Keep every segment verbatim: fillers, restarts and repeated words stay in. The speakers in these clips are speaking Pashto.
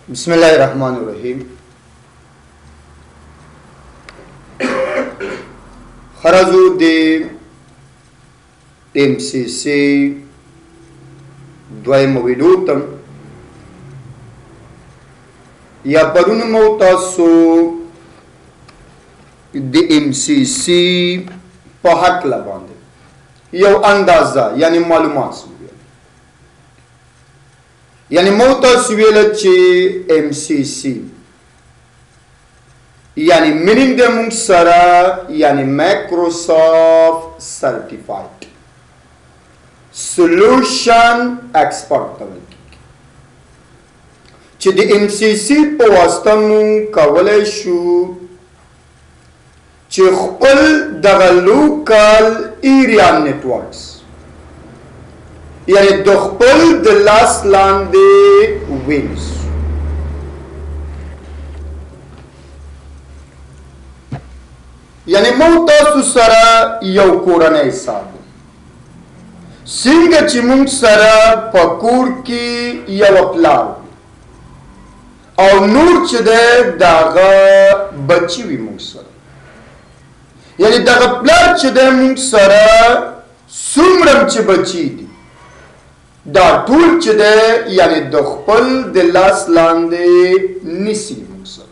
بسم الله الرحمن الرحیم. خرازو دی ام سی سی دویم ویډیو ته یا پرون مو تاسو د ام سی سی په حق لا باندې یو اندازه یعنی معلومات یعنی مو تاسو ویل چې ام سی سی یعنی مینینګ د موږ سره یعنی مایکروسافت سرټیفاید سولوشن ایکسپرت ته ویل کیږي چې د ام سی سی په واسطه موږ کولی شو چې خپل دغه لوکل ایریا نیټورکس یعنی د خپل د لاس لاندې وینځو یعنی مو تاسو سره یو کورنۍ حساب څنګه چې موږ سره په کور کې یو پلار او نور چې دی دغه بچي وي موږ سره یعنی دغه پلار چې دی موږ سره څومره چې بچي دي دا ټول چې دی یعنی د خپل د لاس لاندې نیسي موږ سره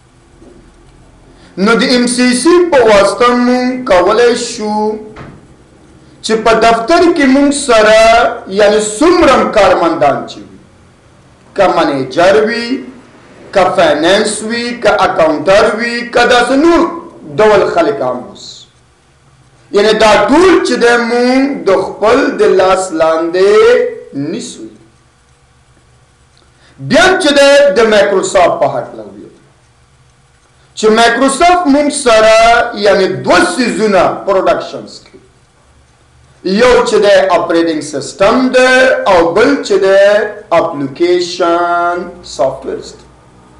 نو د ام سی سی په واسطه موږ کولی شو چې په دفتر کې موږ سره یعنی څومره کارمندان چې وي که منیجر وي که فاینانس وي که اکاونټر وي که داسې نور ډول خلک هم اوس یعنی دا ټول چې دی موږ د خپل د لاس لاندې نیسو بیا چې دی د مایکروسافت په هکله ویل چې مایکروسافت موږ سره یعنی دوه څیزونه پروډکشنز کوي یو چې دی اپریټینګ سیسټم دی او بل چې دی اپلیکیشن سافټویرز دی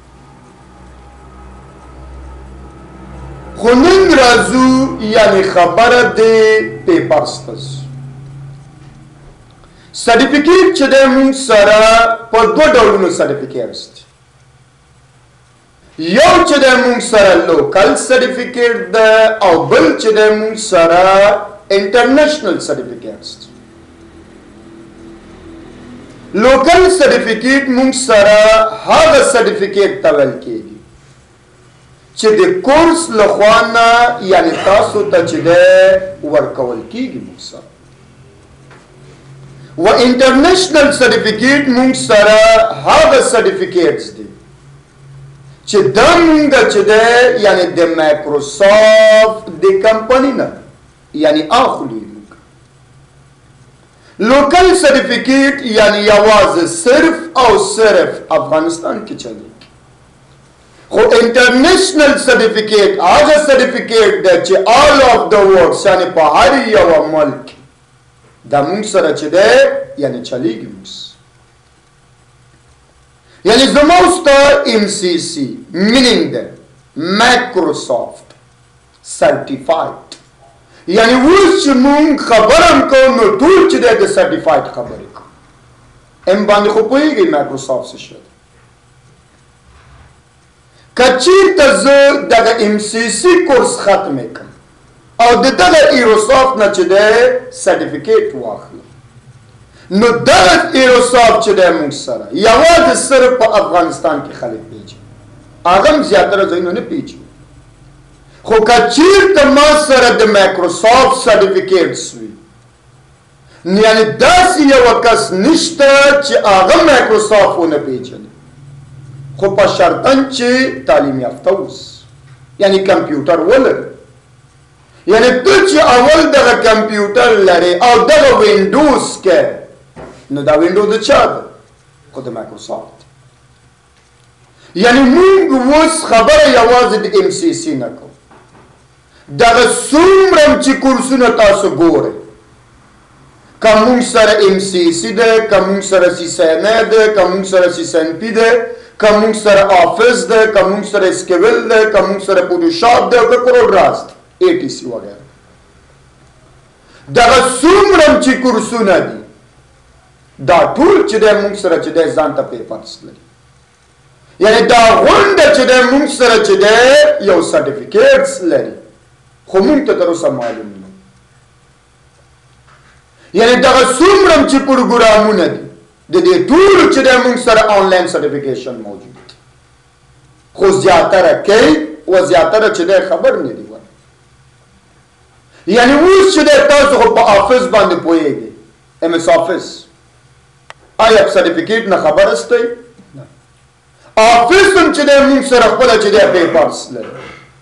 خو نن راځو یعنی خبره دی پیپرز ته سرټیفیکیټ چې دی موږ سره په دوه ډولونو سرټیفیکیټس دي یو چې دی موږ سره لوکل سرټیفیکیټ ده او بل چې دی موږ سره انټرنیشنل سرټیفیکیټس دي لوکل سرټیفیکیټ موږ سره هغه سرټیفیکیټ ته ویل کیږي چې د کورس لخوا نه یعنی تاسو ته چې دی ورکول کیږي موږ سره و انټرنیشنل سرټیفیکیټ موږ سره هغه سرټیفیکیټس دي چې دا موږ چې دی یعنی د مایکروسافت د کمپنۍ نه یعنی اخلي موږ لوکل سرټیفیکیټ یعنی یوازې صرف او صرف افغانستان کې چلیږي خو انټرنیشنل سرټیفیکیټ هغه سرټیفیکیټ دی چې آل آف د ورلډ یعنی په هر یو ملک دا موږ سره چې دی یعنی چلیږي موږ یعنی زما ستا ام سی سی مینینګ دی مایکروسافت سرټیفاید یعنی اوس چې موږ خبره هم کوو نو ټول چې دی د سرټیفاید خبرې کوو ام باندې خو پوهېږئ مایکروسافت څه شی دی که چېرته زه دغه ام سی سی کورس ختمې کړم او د دغه ایروسافت نه چې دی سرټیفیکیټ واخلم نو دغه ایروسافت چې دی موږ سره یوازې صرف په افغانستان کې خلک پیژني هغه هم زیاتره ځایونه نه پیژني خو که چېرته ما سره د مایکروسافت سرټیفیکیټس وي یعنی داسې یوه کس نشته چې هغه مایکروسافت ونه پیژني خو په شرطن چې تعلیم یافته اوس یعنی کمپیوټر ولري یعنی ته چې اول دغه کمپیوټر لري او دغه وینډوز کې نو دا وینډو د چا ده خو د مایکروسافت یعنی موږ اوس خبره یوازې د ام سی سی نه کوو دغه څومره چې کورسونه تاسو ګورئ که موږ سره ام سی سی ده که موږ سره سی سی ان ای ده که موږ سره سی سی ان پی ده که موږ سره آفس ده که موږ سره اسکیول ده که موږ سره فوټوشاپ ده که کورډراس ده ای ټی سی وغیره دغه څومره چې کورسونه دي دا ټول چې د موږ سره چې د ځان ته پیپرز لري یعنی دا غونډه چې دی مونږ سره چې دی یو سرټیفیکیټس لري خو مونږ ته تر اوسه معلوم نه یعنی دغه څومره چې پروګرامونه دي د دې ټولو چې دی مونږ سره آنلاین سرټیفیکیشن موجود دی خو زیاتره کوي و زیاتره چې دی خبر نه دي یعنی اوس چې دی تاسو خو په آفس باندې پوهېږئ ایم ایس آفس آیا سرټیفیکیټ نه خبر استئ آفس هم چې دی مونږ سره خپله چې دی پیپرس لري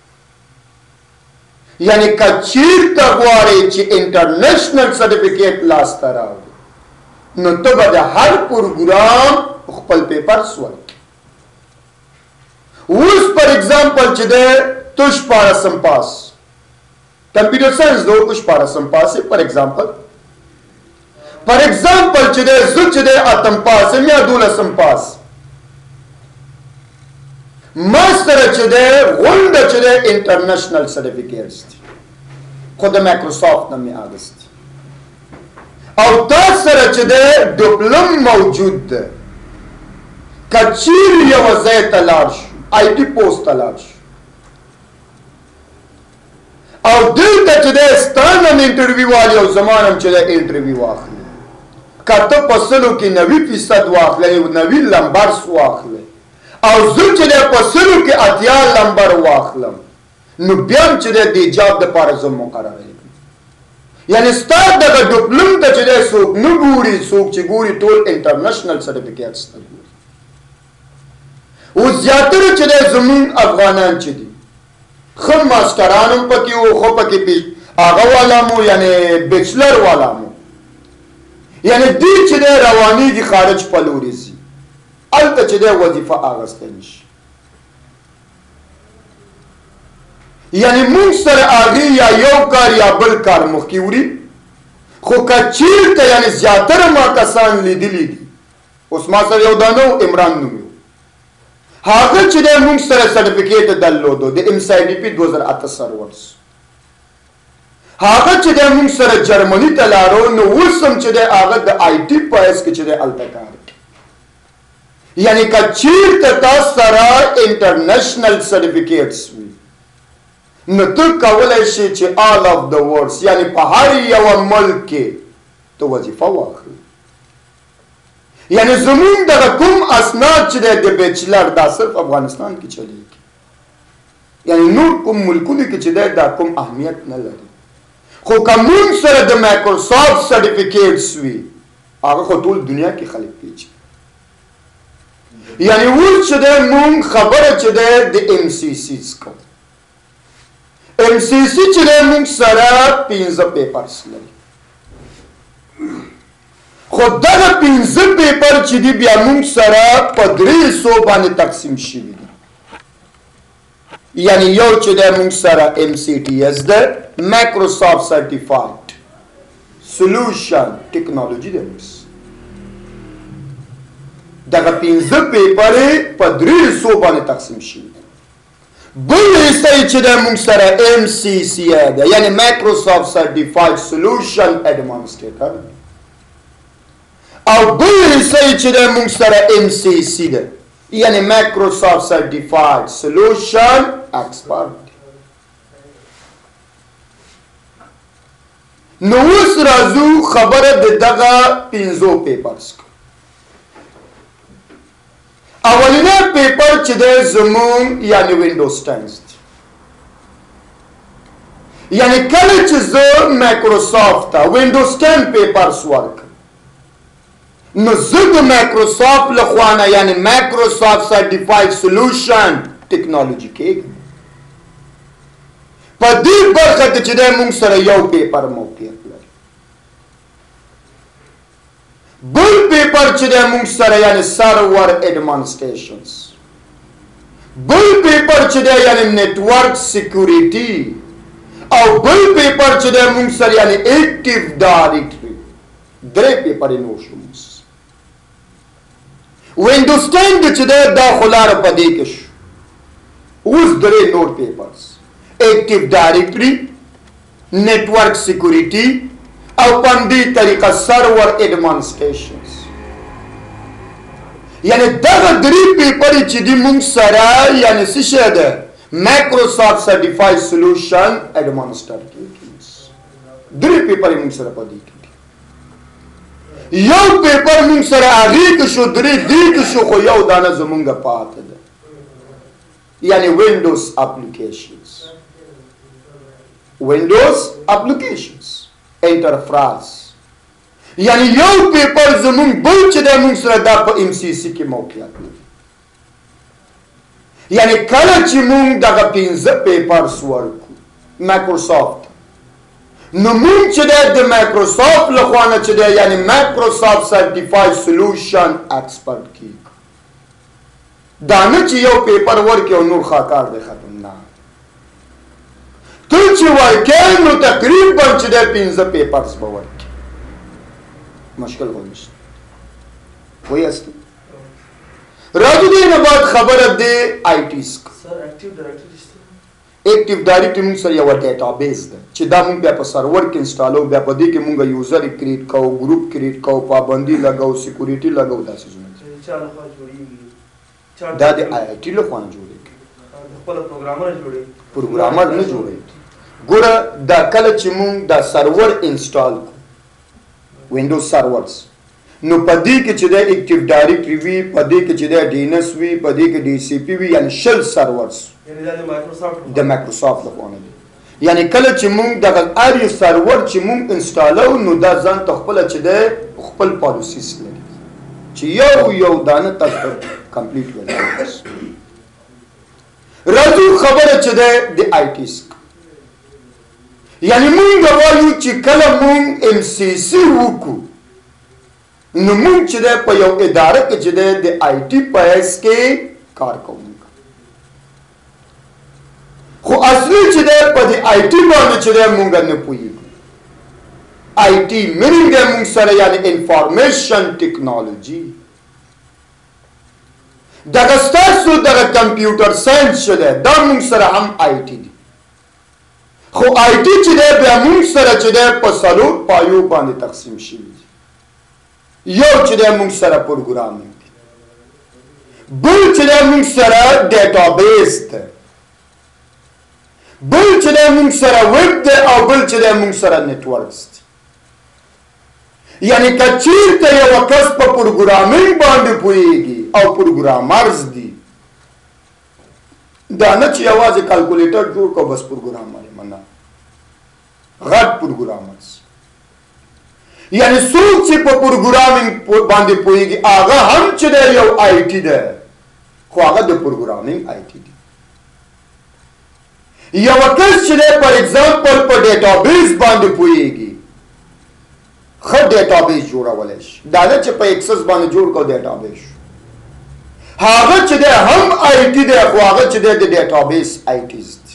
یعنی که چېرته غواړئ چې انټرنیشنل سرټیفیکیټ لاسته راوړي نو ته به د هر پروګرام خپل پیپرس ورکړي اوس پر ایگزامپل چې دی تو شپاړسم پاس کمپیوټر ساینس دو کو شپاړسم پاس پر ایگزامپل پر ایگزامپل چې دی زه چې دی اتم پاس یم یا دولسم پاس ما سره چې دی غونډه چې دی انټرنیشنل سرټیفیکیټس دي خو د مایکروسافټ نه مې اخیستي او تا سره چې دی ډیپلوم موجود ده که چیرې یوه ځای ته لاړ شو آی ټي پوسټ ته لاړ شو او دلته چې دی ستا نه م انټرویو والي او زما نه م چې دی انټرویو واخلي که ته په سلو کې نوي فیصد واخلی نوي لمبرس واخلی او زه چې دی په سلو کې اتیا لمبر واخلم نو بیا هم چې دی د جاب دپاره زه مقرروي یعنی ستا دغه ډیپلوم ته چې دی څوک نه ګوري څوک چې ګوري ټول انټرنیشنل سرټیفیکیټس ته ګوري اوس زیاتره چې دی زمونږ افغانان چې دي ښه ماسټران هم پکې وو خو پکې هغه والا مو یعنی بیچلر والا مو یعنی دوی چې دی روانېږي خارج په لورې ځي هلته چې دی وظیفه اخیستی نشي یعنی مونږ سره هغې یا یو کار یا بل کار مخکې وړي خو که چېرته یعنی زیاتره ما کسان لیدلي دي اوس ما سره یو دا نه و عمران نوم یو هغه چې دی مونږ سره سرټیفیکیټ درلودو د ایم سی ډي پي دوه زره اته سرورس هغه چې دی مونږ سره جرمني ته لاړو نو اوس هم چې دی هغه د آی ټي په حیث کې چې دی هلته کار کوي یعنی که چېرته تا سره انټرنیشنل سرټیفیکیټس وي نو ته کولی شي چې آل آف د ورډس یعنی په هر یوه ملک کې ته وظیفه واخلي یعنی زمونږ دغه کوم اسناد چې دی د بیچلر دا صرف افغانستان کې چلیږي یعنی نور کوم ملکونو کې چې دی دا کوم اهمیت نه لري خو که مونږ سره د مایکروسافټ سرټیفیکیټس وي هغه خو ټول دنیا کې خلک پیژني یعنی اوس چې دی مونږ خبره چې دی د ایم سی سیز کوو ایم سی سی چې دی مونږ سره پنځه پیپرس لري خو دغه پنځه پیپر چې دي بیا مونږ سره په درې سو باندې تقسیم شوي دي یعنی یو چې دی مونږ سره ایم سی ټي ایس ده مایکروسافټ سرټیفاید سولوشن ټیکنالوجي ده دغه پنځه پیپرې په درې سو باندې تقسیم شوي دي بل حصه یې چې دی مونږ سره ایم سی سی ده یعنی مایکروسافټ سرټیفاید سولوشن ایډمنسټریټر او بل حصه یې چې دی مونږ سره ایم سی سی ده یعنی مایکروسافټ سرټیفاید سولوشن ایکسپرټ نو اوس راځو خبره د دغه پنځو پیپرس اولینی پیپر چې دی زمونږ یعنی وینډوز ټین دی یعنی کله چې زه مایکروسافټ ته وینډوز ټین پیپرس ورکړم نو زه د مایکروسافټ له خوا نه یعنی مایکروسافټ سرټیفاید سولوشن ټیکنالوجي کېږم په دې برخه کې چې دی مونږ سره یو پیپر موقعیت لري بل پیپر چې دی مونږ سره یعنی سرور ایډمنسټریشنز بل پیپر چې دی یعنی نیټورک سیکورټي او بل پیپر چې دی مونږ سره یعنی ایکټیو ډایرکټري درې پیپر یې نور شو وینډوز ټین چې دی دا خو لاره په دې کې شو اوس درې نور پیپرس ایکټیو ډایرکټري نیټورک سیکورټي او په همدې طریقه سرور ایډمنسټریشنز یعنی دغه درې پیپرې چې دي موږ سره یعنی څه شی ده مایکروسافټ سرټیفاید سولوشن ایډمنسټریټرز درې پیپرې موږ سره په دې کې دي یو پیپر موږ سره هغې کې شو درې دې کې شو خو یو دانه زمونږ پاته ده یعنی وینډوز اپلیکیشنز وینډوز اپلیکیشنز انټرپرایز یعنی یو پیپر زمون بل چې د موږ سره دا په ام سی سی کې موقعیت لري یعنی کله چې موږ دغه پنځه پیپرز ورکو مایکروسافټ نو موږ چې د مایکروسافټ لخوا نه چې دی یعنی مایکروسافټ سرټیفاید سولوشن ایکسپرټ کیږي دا نه چې یو پیپر ورکې او نور خاکار دی ختم نه ته چې ورکې نو تقریبا چې دی پنځه پیپرز به ورکې مشکل خو نشته وایي هستې راځو دې نه بعد خبره دی آی ټي سکه ایکټیو ډایرکټري موږ سره یوه ډیټابیس ده چې دا موږ بیا په سرور کې انسټالو بیا په دې کې موږ یوزر کریټ کوو ګروپ کریټ کوو پابندي لګو سیکورټي لګو دا څیزونه دا د آی ټي لخوا نه جوړېږي پروګرامر نه جوړېږي ګوره دا کله چې موږ دا سرور انسټال کړو وینډوز سرورز نو په دې کې چې د ایکټیو ډایرکټري وي په دې کې چې د ډي ان ایس وي په دې کې ډي سی پی وي یعنی شل سرورز د مایکروسافټ لخوا نه دي یعنی کله چې موږ دغه هر یو سرور چې موږ انسټالو نو دا ځان ته خپله چې دی خپل پالیسیس لري چې یو یو دانه تاسو کمپلیټ ولرئ راځو خبره چې دی د آی ټي سکه یعنی موږ وایو چې کله موږ ام سی سی وکړو نو موږ چې دی په یو اداره کې چې دی د آی ټي په حیث کې کار کوو خو اصلي چې دی په د آی ټي باندې چې دی موږ نه پوهېږو آی ټي مینینګ دی موږ سره یعنی انفارمیشن ټیکنالوجي دغه ستاسو دغه کمپیوټر ساینس چې دی دا موږ سره هم آی ټي دی خو آی ټي چې دی بیا موږ سره چې دی په څلور پایو باندې تقسیم شوي دي یو چې دی موږ سره پروګرامینګ دی بل چې دی موږ سره ډیټابیس دی بل چې دی موږ سره ویب دی او بل چې دی موږ سره نیټورکس دی یعنی که چیرته یوه کس په پروګرامینګ باندې پوهېږي او پروګرامرز دي دا نه چې یوازې کالکولیټر جوړ کړو بس پروګرامر یم نه غټ پروګرامرز یعنی څوک چې په پروګرامینګ باندې پوهېږي هغه هم چې دی یو آی ټي دی خو هغه د پروګرامینګ آی ټي دی یوه کس چې دی پر اگزامپل په ډیټابیس باندې پوهېږي ښه ډیټابیس جوړولی شي دا نه چې په ایکسس باندې جوړ کړو ډیټابیس هغه چې دی هم آی ټي دی خو هغه چې دی د ډیټابیس آی ټیز دی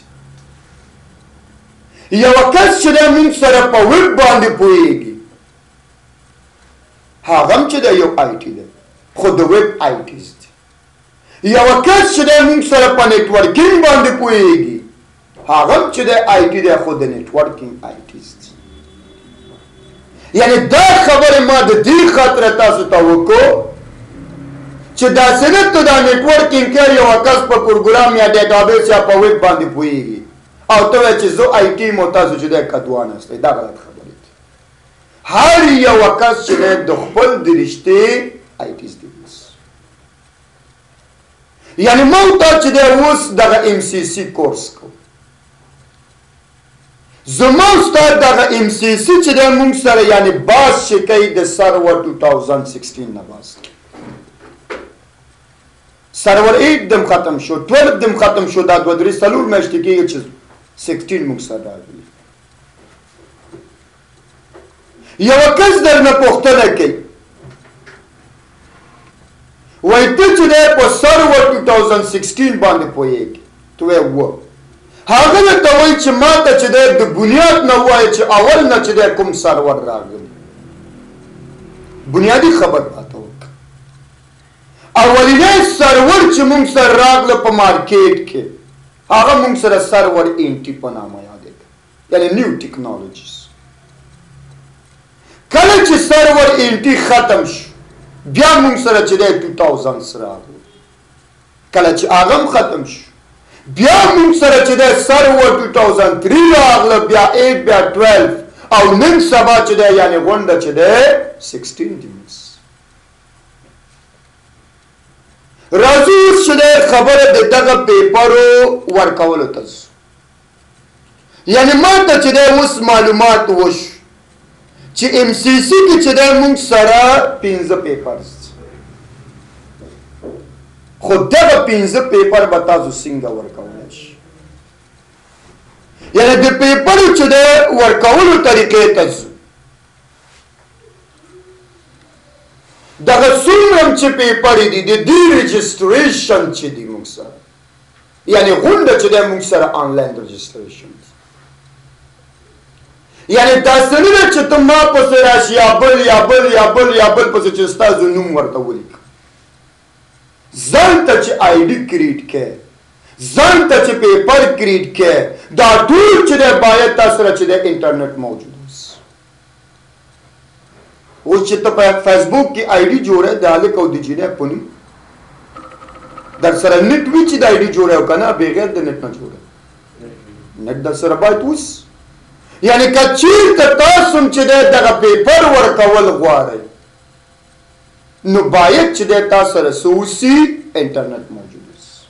یوه کس چې دی موږ سره په ویب باندې پوهېږي هغه هم چې دی یو آی ټي دی خو د ویب آی ټیز دی یوه کس چې دی موږ سره په نیټورکینګ باندې پوهېږي هغه هم چې دی آی ټي دی خو د نیټورکینګ آی ټیز دی یعنی دا خبره ما د دې خاطره تاسو ته وکړو چې داسې نه ته دا نیټورکینګ کوي یوه کس په پروګرام یا ډیټابیس یا په ویب باندې پوهېږي او ته وایې چې زه آی ټي مو تاسو چې دی کدوان هستی دا غلط خبرې دي هر یوه کس چې دی د خپل د رشتې آی ټیز دی یعنی ما ته چې دی اوس دغه ام سی سی کورس کوو زما استاد دغه ام سی سی چې دی موږ سره یعنی باز چې کوي د سرور ټو تاوزنډ سکسټین نه باز سرور ایټ دم ختم شو ټویلو دم ختم شو دا دوه درې څلور میاشتې کېږي چې سکسټین موږ سره راغلي یوه کس درنه پوښتنه کوي وایي ته چې دی په سرور ټو تاوزنډ سکسټین باندې پوهېږي ته وایې و هغه درته وایي چې ما ته چې دی د بنیاد نه ووایه چې اول نه چې دی کوم سرور راغلی بنیادي خبر راته وکړه اولینی سرور چې موږ سره راغله په مارکیټ کې هغه موږ سره سرور انټي په نامه یادېده یعنی نیو ټیکنالوجیز کله چې سرور انټي ختم شو بیا موږ سره چې دی ټو تاوزنډس راغلو کله چې هغه هم ختم شو بیا موږ سره چې دی سرور ټو تاوزنډ تھری راغله بیا ایټ بیا ټویلو او نن سبا چې دی یعنې غونډه چې دی سکسټین دی راځو اوس چې دی خبره د دغه پیپرو ورکولو ته ځو یعنې ما ته چې دی اوس معلومات وشو چې ام سی سی کې چې دی موږ سره پنځه پیپرز خو دغه پنځه پیپر به تاسو څنګه ورکولی شي یعنې د پیپرو چې دی ورکولو طریقې ته ځو دغه څومره چې پیپرې دي د دې رجسټریشن چې دی موږ سره یعنې غونډه چې دی موږ سره آنلاین رجسټریشن یعنی داسې نه ده چې ته ما پسې راشي یا بل یا بل یا بل یا بل پسې چې ستا زه نوم ورته ولیکم ځان ته چې آی ډي کریټ کړې ځان ته چې پیپر کریټ کړې دا ټول چې دی باید تا سره چې دی انټرنیټ موجود اوس اوس چې ته په فیسبوک کې آی ډي جوړې د هلک او د جینۍ په نوم در سره نیټ وي چې د آی ډي جوړې او که نه بغیر د نیټ نه جوړې نیټ در سره باید اوس یعنی که چیرته تاسو هم چې دی دغه پیپر ورکول غواړئ نو باید چې دی تاسو سره څه اوسي انټرنیټ موجود اوسي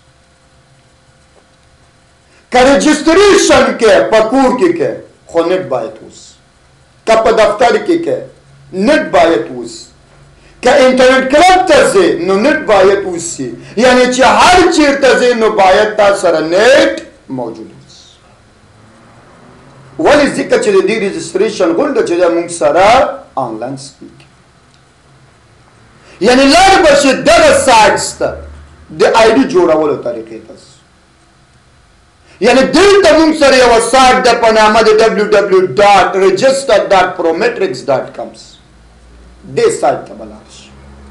که رجسټریشن کې په کور کې کې خو نیټ باید اوسي که په دفتر کې کې نیټ باید اوسي که انټرنیټ کلب ته ځې نو نیټ باید اوسي یعنی چې هر چیرته ځې نو باید تاسو سره نیټ موجود ولې ځکه چې د دې رجسټریشن غونډه چې دی موږ سره آنلاین سپیک یعنې لاړ به شي دغه سایټس ته د آی ډي جوړولو طریقې ته یعنې دلته موږ سره یوه سایټ ده په نامه د ډبلیو ډبلیو ډاټ رجسټر ډاټ پرومیټرکس ډاټ کمس دې سایټ ته به لاړ شي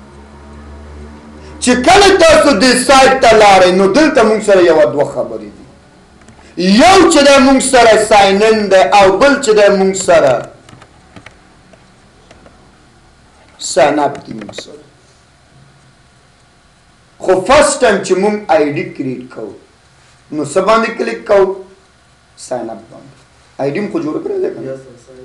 چې کله تاسو دې سایټ ته لاړئ نو دلته موږ سره یوه دوه خبرې دي یو چې دی موږ سره ساین ان دی او بل چې دی موږ سره ساین اپ دی موږ سره خو فرست ټایم چې موږ آی ډي کریټ کوو نو څه باندې کلیک کوو ساین اپ باندې آی ډي م خو جوړه کړې ده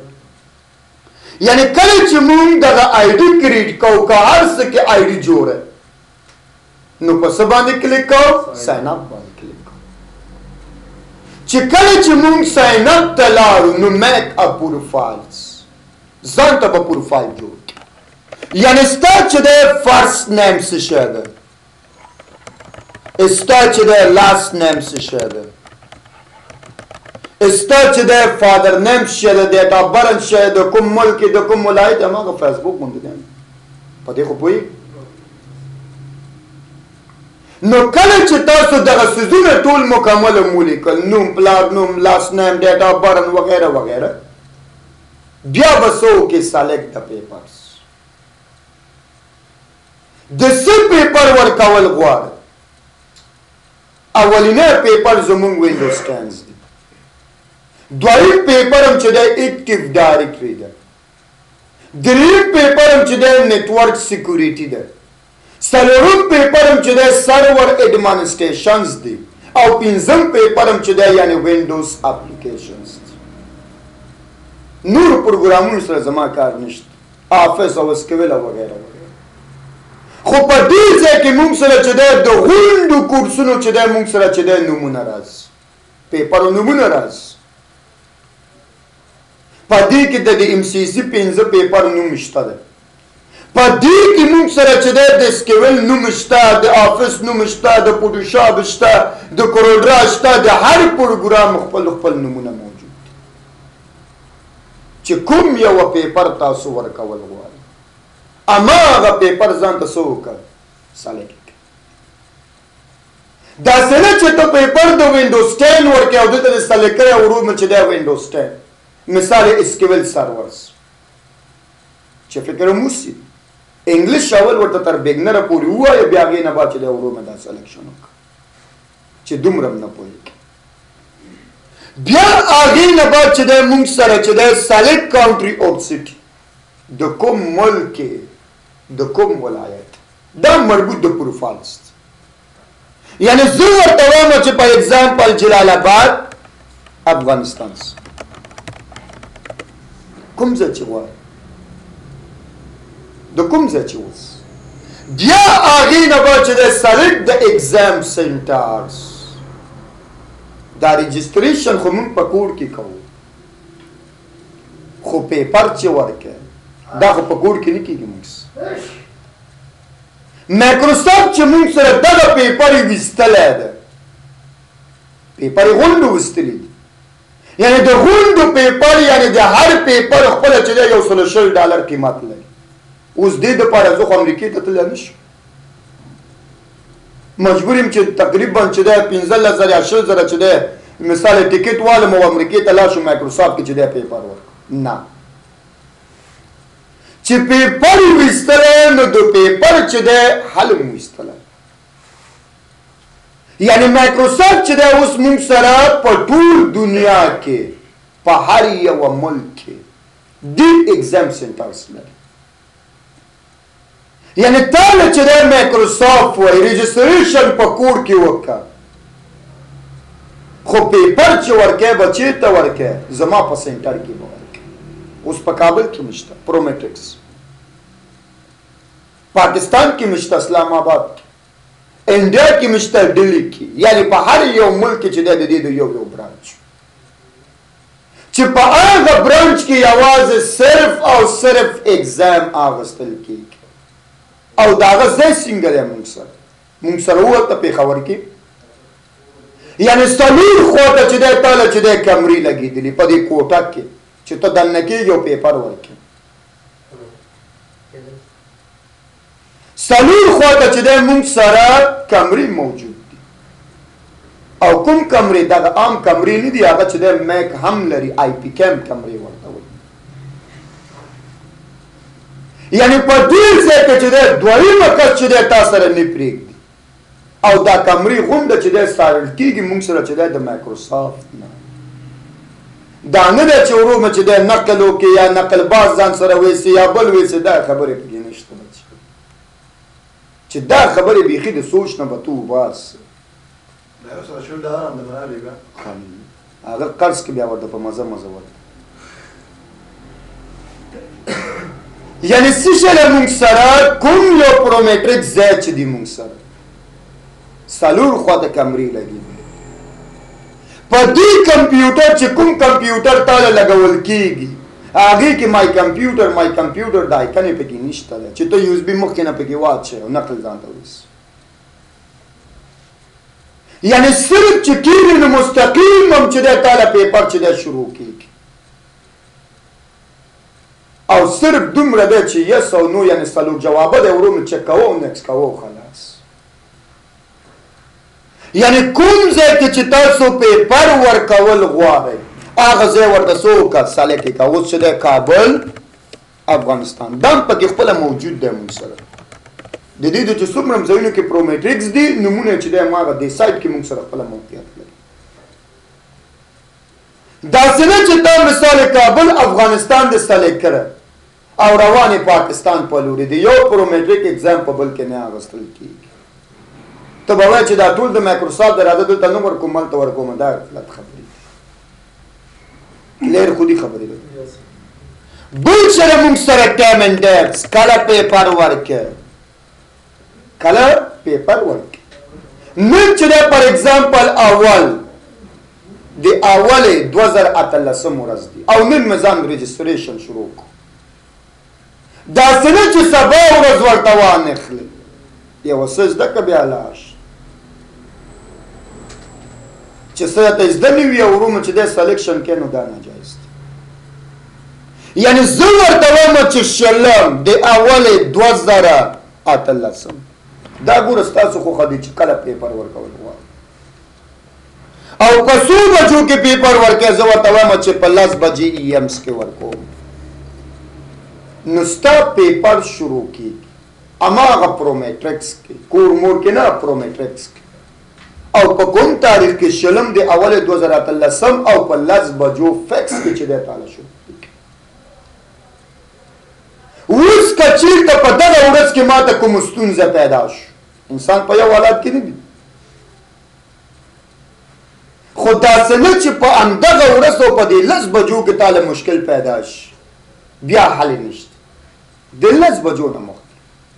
یعنې کله چې موږ دغه آی ډي کریټ کوو که هر څه کې آی ډي جوړه نو په څه باندې کلیک کوو ساین اپ باندې چې کله چې موږ ساین اپ ته لاړو نو میک ا پروفایلز ځان ته به پروفایل جوړ کړي یعنې ستا چې دی فرست نیم څه شی ده ستا چې دی لاست نیم څه شی ده ستا چې دی فادر نیم څه شی ده ډیټ آف برث څه شی د کوم ملک د کوم ولایت هماغه فیسبوک باندې دی په دې خو پوهېږي نو کله چې تاسو دغه څیزونه ټول مکمل ولیکل نوم پلار نوم لاست نیم ډیټ آف برث وغیره وغیره بیا به څه وکړي سلیکټ د پیپرز د څه پیپر ورکول غواړئ اولینی پیپر زموږ وینډوز ټین دی دویم پیپر هم چې دی ایکټیو ډایرکټري ده دریم پیپر هم چې دی نیټورک سیکورټي ده څلورم پیپر هم چې دی سرور ایډمنسټریشنز دی او پنځم پیپر هم چې دی یعنې وینډوز اپلیکیشنز دی نور پروګرامونو سره زما کار نشته آفس او اسکویل او وغیره وغیره خو په دې ځای کې موږ سره چې دی د غونډو کورسونو چې دی موږ سره چې دی نومونه راځي پیپرو نومونه راځي په دې کې د ام سی سی پنځه پیپر نوم شته دی په دې کې موږ سره چې دی د اسکویل نوم شته د آفس نوم شته د فوټوشاپ شته د کورودرا شته د هر پروګرام خپل خپل نومونه موجود دي چې کوم یو پیپر تاسو ورکول غواړئ هماغه پیپر ځان ته څه وکړه سلیکټ داسې نه چې ته پیپر د وینډوز ټین ورکړې او دلته دې سلیکټ کړی او روم چې دی وینډوز ټین مثال اسکویل سرورز چې فکر هم وسي انګلیش اول ورته تر بګنره پورې ووایه بیا هغې نه بعد چې دی ورو مې دا سلیکشن وکړه چې دومره هم نه پوهېږي بیا هغې نه بعد چې دی موږ سره چې دی سلیکټ کانټري آف سټي د کوم ملک د کوم ولایت دا مربوط د پروفایلز یعنی زه ورته وایم چې په اگزامپل جلال آباد افغانستان کوم ځای چې غواړي د کوم ځای چې اوس بیا هغې نه به چې دی سلیکټ د ایگزام سینټرز دا رجسټریشن خو موږ په کور کې کوو خو پیپر چې ورکوي دا خو په کور کې نه کېږي موږ مایکروسافټ چې موږ سره دغه پیپر یې ویستلی ده پیپر یې غونډو ویستلي دي یعنی د غونډو پیپر یعنی د هر پیپر خپله چې دی یو سلو شل ډالر قیمت لري اوس دې دپاره زه خو امریکې ته تللی نه شم مجبور یم چې تقریبا چې دی پنځلس زره یا شل زره چې دی مثال ټیکټ والم او امریکې ته لاړ شم مایکروسافټ کې چې دی پیپر ورکړم نه چې پیپر یې ویستلی نو د پیپر چې دی حل مو ویستلی یعنی مایکروسافټ چې دی اوس موږ سره په ټول دنیا کې په هر یوه ملک کې ډېر ایگزام سینټرز لري یعنی تاله چې دی مایکروسافټ وایي رجسټریشن په کور کې وکړه خو پیپر چې ورکوې به چېرته ورکوې زما په سینټر کې به ورکوې اوس په کابل کې مې شته پرومیټرکس پاکستان کې مې شته اسلام آباد کې انډیا کې مې شته ډیلي کې یعنی په هر یو ملک کې چې دی د دې د یو یو برانچ چې په هغه برانچ کې یوازې صرف او صرف ایگزام اخیستل کېږي او د هغه ځای څنګه دی موږ سره موږ سره ووته پېښور کې یعنی څلور خواته چې دی تاله چې دی کمرې لګېدلي په دې کوټه کې چې ته دننه کېږي او پیپر ورکړې څلور خواته چې دی موږ سره کمرې موجود دي او کوم کمرې دغه عام کمرې نه دي هغه چې دی میک هم لري آی پي کیم کمرې ورته وایي یعنی په دې ځای کې چې دی دویمه کس چې دی تا سره نه پرېږدي او دا کمرې غونډه چې دی څارل کېږي موږ سره چې دی د مایکروسافټ نه دا نه دی چې ورومه چې دی نقل وکړي یا نقل باز ځان سره ویسي یا بل ویسي دا خبرې پکې نشته چې دا خبرې بیخي د سوچ نه به تو وباسه هغه قرض کې بیا ورته په مزه مزه ورته یعنی څه شی له موږ سره کوم یو پرومیټریک ځای چې دي موږ سره څلور خواته کمرې لګېدلې په دې کمپیوټر چې کوم کمپیوټر تاله لګول کېږي هغې کې مای کمپیوټر مای کمپیوټر د آیکنې پکې نشته دی چې ته یو اس بي مخکې نه پکې واچوې او نقل ځان ته ویسي یعنی صرف چې کېږي نو مستقیم هم چې دی تاله پیپر چې دی شروع کېږي او صرف دومره دی چې یس او نو یعنی څلور جوابه دی ورو نو چک کوو او نیکس کوو خلاص یعنی کوم ځای کې چې تاسو پیپر ورکول غواړئ هغه ځای ورته څه وکړه سلیکټ یې کړه اوس چې دی کابل افغانستان دا هم پکې خپله موجود دی موږ سره د دې د چې څومره ځایونو کې پرومیټریکس دي نومونه چې دی هماغه دې سایټ کې موږ سره خپله موقعیت لري داسې نه چې تا مثال کابل افغانستان دې سلیکټ کړه او روانې پاکستان په لوري د یو پرومیټریک اگزام په بل کې نه اخیستل کېږي ته به وایې چې دا ټول د مایکروسافټ د راځه دلته نه ورکوم هلته ورکوم دا غلط خبرې کلیر خودي خبرې ده بل سره موږ سره ټایم اینډ ډیټس کله پیپر ورکړه کله پیپر ورکړه نن چې دی پر اگزامپل اول د اولې دوه زره اتلسم ورځ دی او نن مې ځان رجسټریشن شروع کړو داسې نه چې سبا ورځ ورته وانخلي یوه څه زده کړه بیا لاړ شه چې څه ته زده نه وي او ورومه چې دی سلیکشن کوې نو دا ناجایز دی یعنی زه ورته وایم چې شلم د اولې دوه زره اتلسم دا ګوره ستاسو خوښه دی چې کله پیپر ورکول غواړئ او په څو بجو کې پیپر ورکوې زه ورته وایم چې په لس بجې ای ایمس کې ورکوم نو ستا پیپر شروع کېږي هماغه پرومیټریکس کې کور مور کې نه پرومیټریکس کې او په کوم تاریخ کې شلم د اولې دوه زره اتلسم او په لس بجو فکس کې چې دی تاله شروع کېږي اوس اوس که چېرته په دغه ورځ کې ما ته کوم ستونزه پیدا شو انسان په یو حالت کې نه وي خو داسې نه چې په همدغه ورځ او په دې لس بجو کې تاله مشکل پیدا شي بیا حل نشته د لس بجو نه مخکې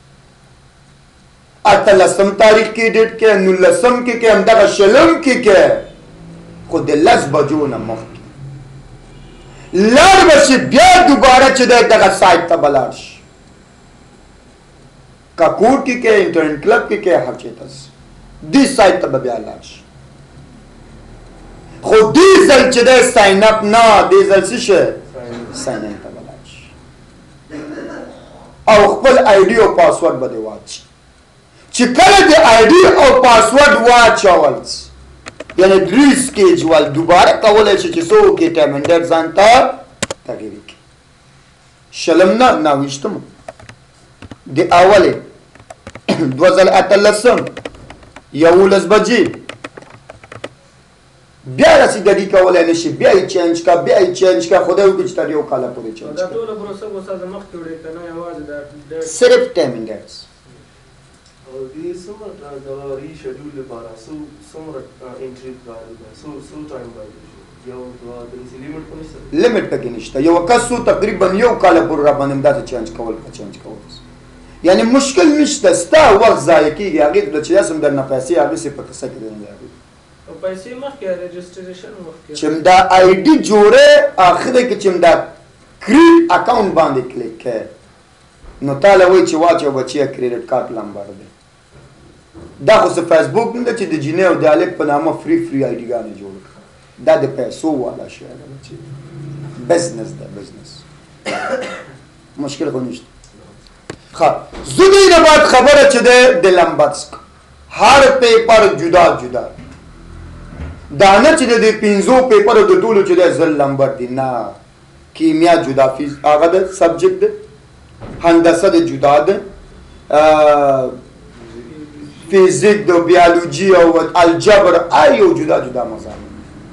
اتلسم تاریخ کې ډېټ کې نولسم کې کې همدغه شلم کې کې خو د لس بجو نه مخکې لاړ به شي بیا دوباره چې دی دغه سایټ ته به لاړ شي که کور کې کې انټرنټ کلب کې کې هر چېرته دې سایټ ته به بیا لاړ شي خو دې ځل چې دی ساین اپ نه دې ځل څه شی ساین ان ته به لاړ شي او خپل آی ډي او پاسورډ به دې واچي چې کله دې آی ډي او پاسورډ واچول یعنی درې سکیجول دوباره کولی شي چې څه وکړي ټایمنډر ځان ته تغیر کړي شلم نه نهویشتم د اولې دوه زره اتلسم یولس بجې بیا رسیدګي کولی نه شي بیا یې چینج کا بیا یې چینج کا خدای وکړي چې تر یو کاله پورې چینج دا ټوله پروسه به استاد مخکې وړې که نه یوازې دا صرف ټایمنډرز او دې څومره د ریشډیول لپاره څومره انټري کارل سو سو ټایم باندې یو دوه درې لیمټ په نشته لیمټ پکې نشته یو کس تقریبا یو کال پورې را باندې دا چینج کول کا چینج کول یعنی مشکل نشته ستا وخت ضایع کیږي هغې ته چې یاسم درنه پیسې هغسې په قصه کې درنه او پیسې مخکې رجسټریشن مخکې چې دا آی ډي جوړې اخره کې چې دا کریډ اکاونټ باندې کلیک کړې نو تاله وایي چې واچو بچیه کریډټ کارت نمبر دی دا خو څه فیسبوک نه ده چې د جینۍ او د هلک په نامه فری فری آی ډیګانې جوړ کړه دا د پیسو والا شی ده چې بزنس ده بزنس مشکل خو نشته ښه زه دې نه بعد خبره چې ده د لمبرز هر پیپر جدا جدا دا نه چې د دې پنځو پیپرو د ټولو چې ده زر لمبر دي نه کیمیا جدا فیز هغه د سبجیکټ ده هندسه د جدا ده فیزیک د بیولوژي او الجبر ایو جدا جدا مضامین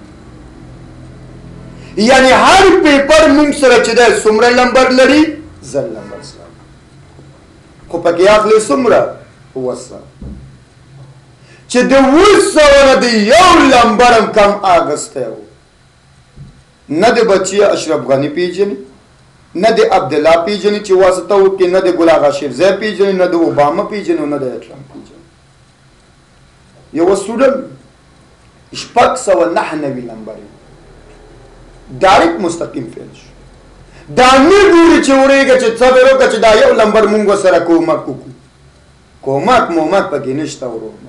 یعنی هر پیپر موږ سره چې دی څومره لمبر لري زر لمبر سره خو پکې اخلي څومره اووه سوه چې د اووه سوه نه د یو لمبر هم کم اخیستی و نه د بچي اشرف غني پیژني نه د عبدالله پیژني چې واسطه وکړي نه د ګل اغا شیرزی پیژني نه د اوباما پیژني نه د ټرمپ پیژني یو سټوډنټ شپږ سوه نهه نوي نمبر ډایرکټ مستقیم فیل شو دا نه ګوري چې ورېږه چې صبر وکړه چې دا یو نمبر مونږ ورسره کومک وکړو کومک مومک پکې نشته ورونه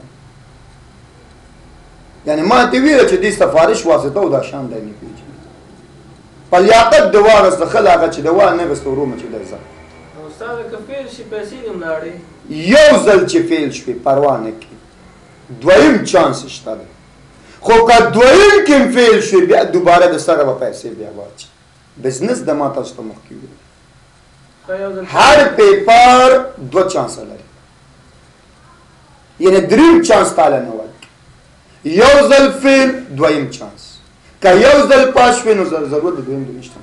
یعنی ما ته ویله چې دې سفارش واسطه او دا شان دی نه پېژني په لیاقت د واغسته ښه له هغه چې د وا نه غسته ورومه چې دی ځه استاده که فیل شي پیسې دې هم لاړې یو ځل چې فیل شوې پروا نه کړي دویم چانس شته دی خو که دویم کې فیل شوې بیا دوباره د سره به پیسې بیا واچي بزنس د ما تاسو ته مخکې ویل هر پیپر دوه چانسه لري یعنی دریم چانس تاله نه ورکړي یو ځل فیل دویم چانس که یو ځل پاس شوې نو ضرورت د دویم د نشته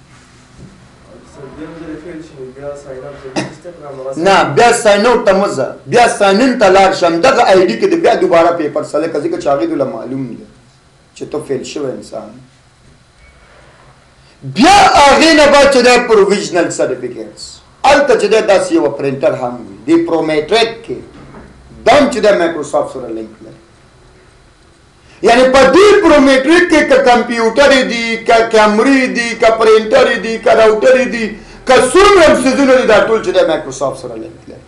نه بیا ساین اوټ ته مه ځه بیا ساین ان ته لاړ شم دغه آی ډي کې د بیا دوباره پیپر سلیکه ځکه چې هغې دوله معلوم دی چې ته فیل شوی انسان بیا هغې نه بعد چې دی پروویژنل سرټیفیکیټس هلته چې دی داسې یوه پرنټر هم وي د پرومیټریک کې دا هم چې دی مایکروسافټ سره لینک لري یعنی په دې پرومیټریک کې که کمپیوټرې دي که کیمرې دي که پرنټرې دي که راوټرې دي که څومره هم څیزونه دي دا ټول چې دی مایکروسافټ سره لینک لري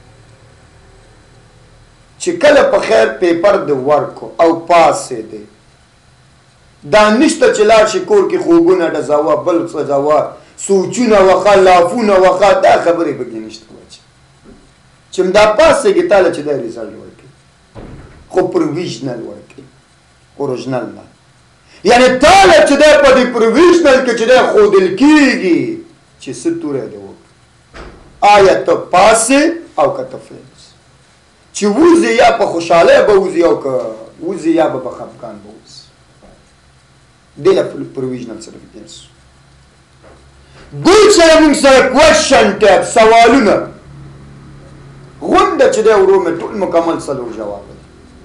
چې کله په خیر پیپر د ورکو او پاس دی دا نشته چې لاړ شي کور کې خوبونه ډزوه بل څه ځوه سوچونه وخه لافونه وخه دا خبرې پکې نشته واچي چې دا پاس کې تاله چې دا ریزلټ ورکړي خو پروویژنل ورکړي اوریجنل نه یعنی تاله چې دا په دې پروویژنل کې چې دا ښودل کېږي چې څه توری دی وکړي آیا ته پاسې او که ته فیل چې وځي یا په خوشحالۍ به وځي او که وځي یا به په خفګان به وځي دې له پروویژنل سرټیفیکیټس بل سره موږ سره کوشن ټیپ سوالونه غونډه چې دی ورو مې ټول مکمل څلور جواب دی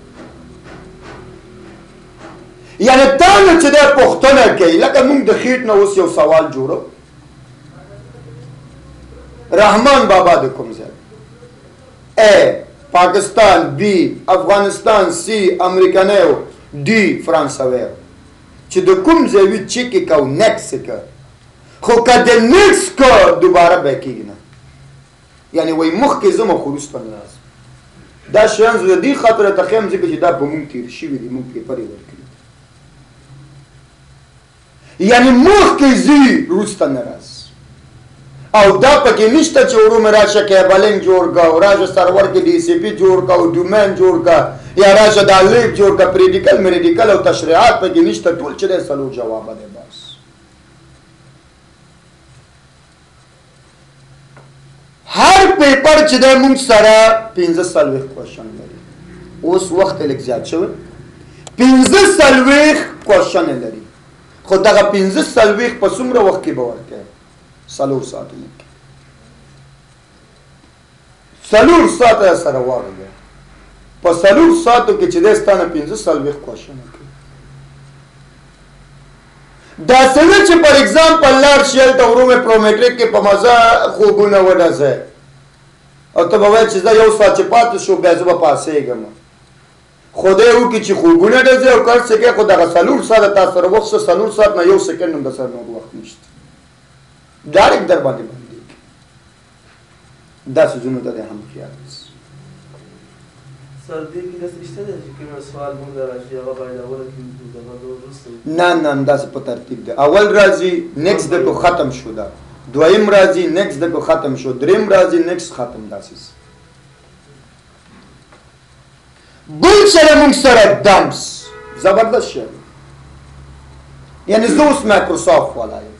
یعنې تا نه چې دی پوښتنه کوي لکه موږ د خیټ نه اوس یو سوال جوړو رحمان بابا د کوم ځای ا پاکستان بی افغانستان سی امریکنیو ډي فرانسوي چې د کوم ځای وي چیک کو نیکس کا خو کده نیکس کو دوباره به کېږي نه یعنی وای مخکې زما خروس په ناس دا شیان زه دې خاطر ته خیم ځکه چې دا په مونږ تیر شوي دي مونږ پیپر یې ورکړي یعنی مخکې ځي وروسته نه راځي او دا پکې نشته چې ورو مې راشه کیبلنګ جوړ کا او راشه سرور کې ډي سی پي جوړ کا او ډومین جوړ کا یا راشه دا لیک جوړ کا پریډیکل میډیکل او تشریحات پکې نشته ټول چې دی څلور جواب دی بس هر پیپر چې دی مونږ سره پنځه څلوېښت کوشن لري اوس وخت لږ زیات شوی پنځه څلوېښت کوشن لري خو دغه پنځه څلوېښت په څومره وخت کې به ورکوي څلور ساعتونه کې څلور ساعته سره واغږه په څلور ساعتو کې چې دی ستا نه پنځه څلوېښت کوشنه کوي داسې نه چې پر اګزامپل لاړ شي هلته ورو مې پرومیټریک کې په مزه خوبونه وډزئ او ته به وایې چې زه یو ساعت چې پاتې شو بیا زه به پاسېږم خدای وکړي چې خوبونه ډزئ او کار څه کوي خو دغه څلور ساعته تا سره وخت شه څلور ساعت نه یو سکنډ هم در سره نور وخت نشته ډایرکټ در باندې باندېږي دا څیزونو ته دی هم خیال سر دې کې داسې شته دی چې کوم سوال مونږ ته راشي هغه باید اوله کې دغه وروسته نه نه همداسې په ترتیب دی اول راځي نیکس دکو ختم شو دا دویم راځي نیکس دکو ختم شو دریم راځي نیکس ختم داسې بل سره مونږ سره دمس زبردست شی یعنی زه اوس مایکروسافټ والا یم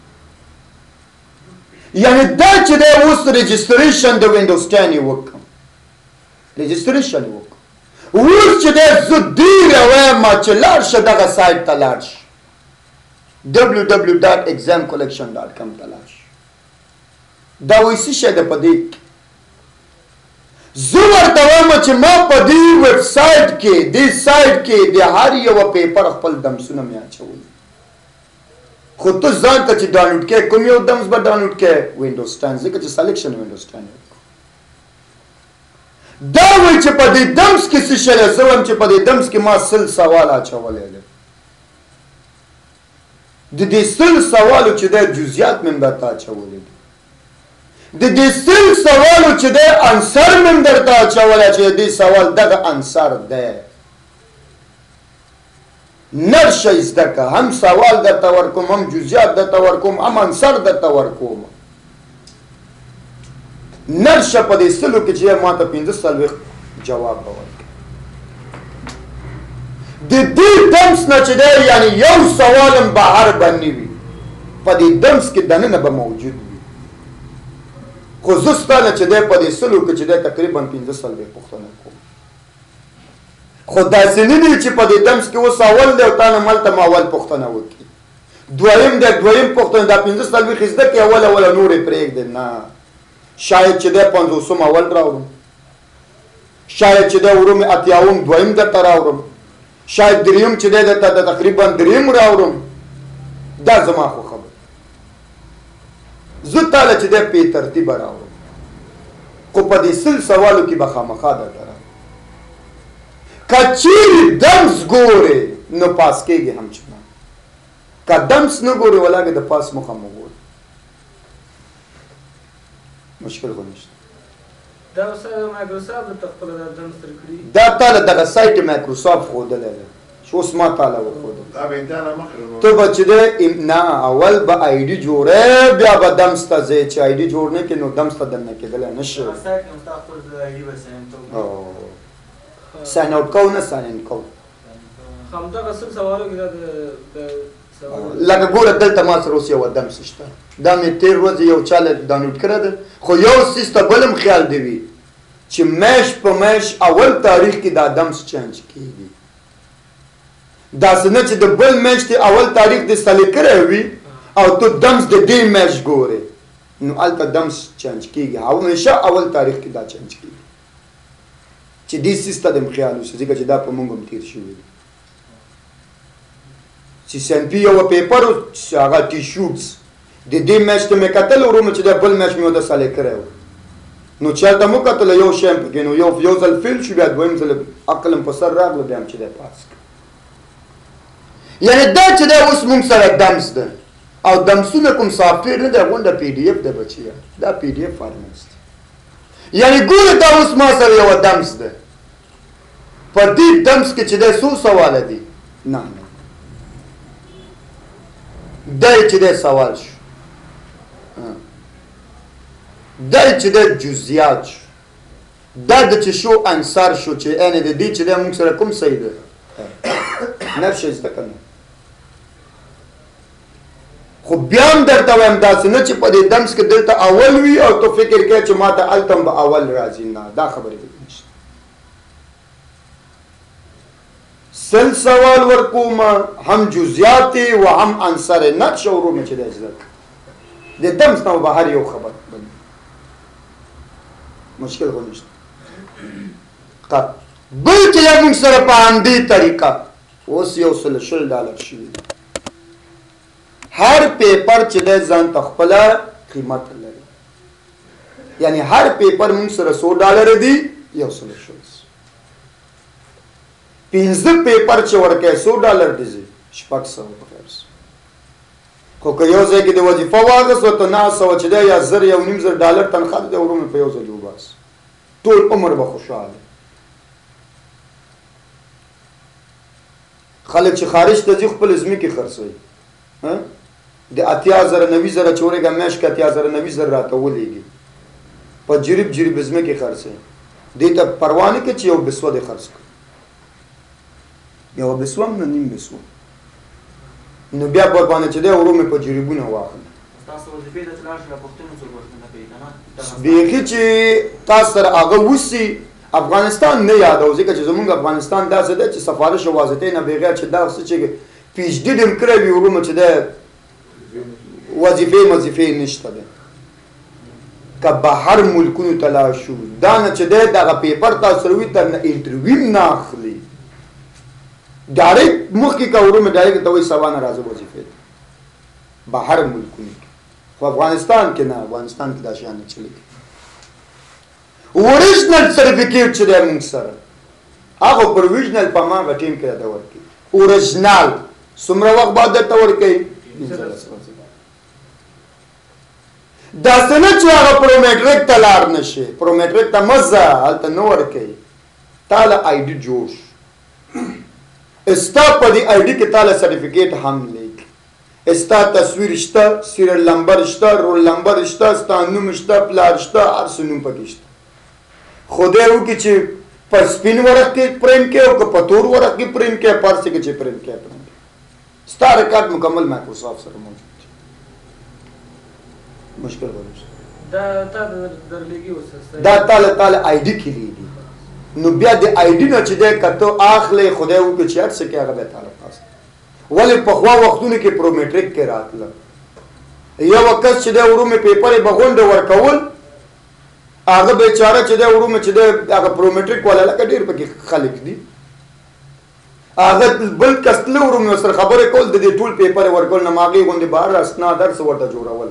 یعنی دا چې دی اوس رجسټریشن د وینډوز ټین یې وکړم رجسټریشن یې وکړم اوس چې دی زه ډېره وایم چې لاړ شه دغه سایټ ته لاړ شه ډبلیو ډبلیو ډاټ ایگزام کلیکشن ډاټ کم ته لاړ شه دا وایي څه شی دی په دې کې زه ورته وایم چې ما په دې ویب سایټ کې دې سایټ کې د هر یوه پیپر خپل دمسونه مې اچولي خو ته ځان ته چې ډاونلوډ کې کوم یو دمس به ډاونلوډ کې وینډوز ټین ځکه چې سلیکشن وینډوز ټین دا وایي چې په دې دمس کې څه شی دی زه وایم چې په دې دمس کې ما سل سوال اچولی دی د دې سل سوالو چې دی جزیات مې هم درته اچولی دی د دې سل سوالو چې دی انسر مې هم درته اچولی چې د دې سوال دغه انسر دی نرشه زده که هم سوال درته ورکوم هم جزیات درته ورکوم هم انسر درته ورکوم نرشه په دې سلو کې چې ما ته پنځه څلوېښت جواب به ورکړي د دې دمس نه چې دی یعنی یو سوال هم بهر به نه وي په دې دمس کې دننه به موجود وي خو زه ستا نه چې دی په دې سلو کې چې دی تقریبا پنځه څلوېښت پوښتنه کوم خو داسې نه دي چې په دې دمس کې اوس اول دی او تا نه ملته ما اول پوښتنه وکړي دویم دی دویم پوښتنه دا پنځه څلوېښت زده کړي اوله اوله نورې پرېږدې نه شاید چې دی پنځوسم اول راوړم شاید چې دی ورو مې اتیاوم دویم درته راوړم شاید دریم چې دی درته تقریبا دریم راوړم دا زما خو خبر زه تاله چې دی پې ترتیبه راوړم خو په دې سل سوالو کې به خامخا درته راوړم که چیرې دمس ګورې نو پاس کېږي همچنان که دمس نه ګورې ولاګې د پاس مخه مو ګورې مشکل خو نشته دا اوس مایکروسافټ ته خپله دا دمس تر کړي دا تاله دغه سایټ مایکروسافټ ښودلی دی چې اوس ما تاله وښودل دا به امتحان مخکې ته به چې دی نه اول به آی ډي جوړې بیا به دمس ته ځې چې آی ډي جوړ نه کړې نو دمس ته دننه کېدلی نه شي ساین آوټ کوو نه ساین ان کوو همدغه سل سوالو کې دا د لکه ګوره دلته ما سره اوس یوه دمس شته دا مې تېر ورځ یو چا له ډاونلوډ کړی ده خو یو څیز ته بل هم خیال دی وي چې میش په میش اول تاریخ کې دا دمس چینج کېږي داسې نه چې د بل میش د اول تاریخ دې سلی کړی وي او ته دمس د دې میچ ګورې نو هلته دمس چینج کېږي همیشه اول تاریخ کې دا چینج کېږي چې دې سیس ته د خیال اوسه ځکه چې دا په موږ هم تېر شوي دي چې سیمپي یو پیپر چې هغه ټي شوټس د دې میچ ته مې کتل ورومه چې دا بل میچ مې ورته سالی کړی و نو چې هلته مو کتله یو شی هم پکې نو یو یو ځل فیل شو بیا دویم ځل عقل هم په سر راغله بیا هم چې دی پاس کړ یعنې دا چې دی اوس مونږ سره دمس ده او دمسونه کوم سافټویر نه دی غونډه پی ډي اف ده بچیه دا پی ډي اف فارمټ دی یعنې ګوره دا اوس ما سره یوه دمس ده په دې دمس کې چې دی څو سواله دي نه نه دی چې دی سوال شو دی چې دی جزیات شو دا د چې شو انصار شو چې یعنې د دې چې دی مونږ سره کوم صحیح ده نفس شی زده که نه خو بیا هم درته وایم داسې نه چې په دې دمس کې دلته اول وي او ته فکر کوې چې ما ته هلته هم به اول راځي نه دا خبرې پکې نشته سل سوال ورکوم هم جزیات و هم عنصر نقش ورومه چې دی زده د دمس نه به هر یو خبر بني مشکل خو نشته بل چې دا موږ سره په همدې طریقه اوس یو سل شل ډالر شوي دي هر پیپر چې دی ځان ته خپله قیمت لري یعنی هر پیپر موږ سره څو ډالره دي یو سل شل پنځه پیپر چې ورکوې څو ډالر دي ځي شپږ سوه په خیر خو که یو ځای کې د وظیفه واخیستو ته نهه سوه چې دی یا زر یو نیم زر ډالر تنخوا د دی ورومې په یو ځل وباسي ټول عمر به خوشحاله خلک چې خارج ته ځي خپل ځمکې خرڅوي د اتیا زره نوي زره چې ورېږه میاشت کې اتیا زره نوي زره راته ولېږي په جریب جریب ځمکې خرڅوي دې ته پروا نه کوي چې یو بسوه دې خرڅ کړي یوه بسوه هم نه نیم بسوه نو بیا په باندې چې دی ورومې په جریبونه واخلي بیخي چې تاسو سره هغه وسي افغانستان نه یادو ځکه چې زمونږ افغانستان داسې دی چې سفارش او واسطې نه بغیر چې دا څه چې پی ایچ ډي ډېم کړی وي ورومه چې دی وظیفې مظیفې نشته دی که بهر ملکونو ته لاړ شو دا نه چې دی دغه پیپر تاسو سره وي تر نه انټرویو نه اخلي ډایرکټ مخکې که ورومه ډایرکټ ته وایي سبا نه راځه وظیفې ته بهر ملکونو کې خو افغانستان کې نه افغانستان کې دا شیان نه چلېږي اوریجنل سرټیفیکیټ چې دی موږ سره هغه پروویژنل په هماغه ټیم کې راته ورکوي اوریجنال څومره وخت بعد درته ورکوي داسې نه چې هغه پرومیټریک ته لاړ نه شي پرومیټریک ته مه ځه هلته نه ورکوي تا له آی ډي جوړ شو ستا په دې آی ډي کې تا له سرټیفیکیټ هم لیکي ستا تصویر شته سیریل نمبر شته رول نمبر شته ستا نوم شته پلار شته هر څه نوم پکې شته خدای وکړي چې په سپین ورق کې پرنټ کې او که په تور ورق کې پرنټ کې په هر څه کې چې پرنټ کې پرنټ ستا ریکارډ مکمل مایکروسافټ سره موجود دی مشکل ورنشته دا تا درلېږي اوس دا تاله تاله آی ډي کې لیږي نو بیا د آی ډي نه چې دی که ته اخلې خدای وکړي چې هر څه کې هغه بیا تاله پاس ولې پخوا وختونو کې پرومیټریک کې راتله یو کس چې دی ورومې پیپر یې به غونډه ورکول هغه بیچاره چې دی ورومه چې دی هغه پرومیټریک والا لکه ډېر پکې خلک دي هغه بل کس تله ورومې ورسره خبرې کول د دې ټول پیپر یې ورکول نه هغې غوندې بهر اسناد هر څه ورته جوړول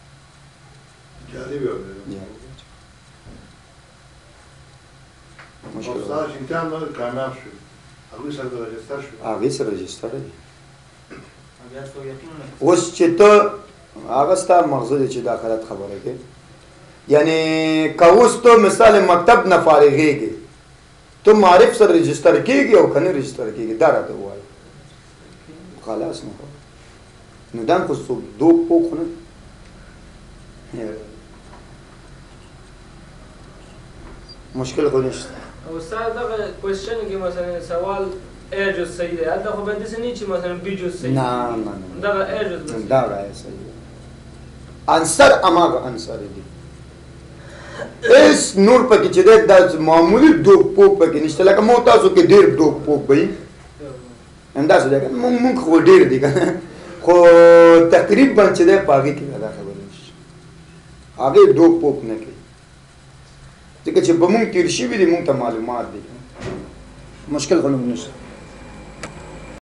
هغې سره رجسټر دی اوس چې ته هغه ستا مغزه دی چې دا غلط خبره کوي یعنی که اوس ته مثال مکتب نه فارغېږي ته معرف سره رجسټر کېږي او که نه رجسټر کېږي دا راته ووایه خلاص نه نو دا خو څوک دوک پوک خو نه مشکل خو نشته او استاد دغه کوېسچن کې مثلا سوال اے جز صحیح دی هلته خو به داسې نه چې مثلا بي جز صحیح نه نه دغه اے جز دا رایه صحیح دی انصر هماغه انصر دی هېڅ نور پکې چې دی دا معمولي ډوک پوک پکې نشته لکه مو تاسو کې ډېر ډوک پوک به وي همداسې دی که مونږ خو ډېر دي که نه خو تقریب باندې چې دی په هغې کې دا خبره نشته هغې دوک پوک نه کوي ځکه چې په مونږ تېر شوي دي مونږ ته معلومات دي مشکل خو نشته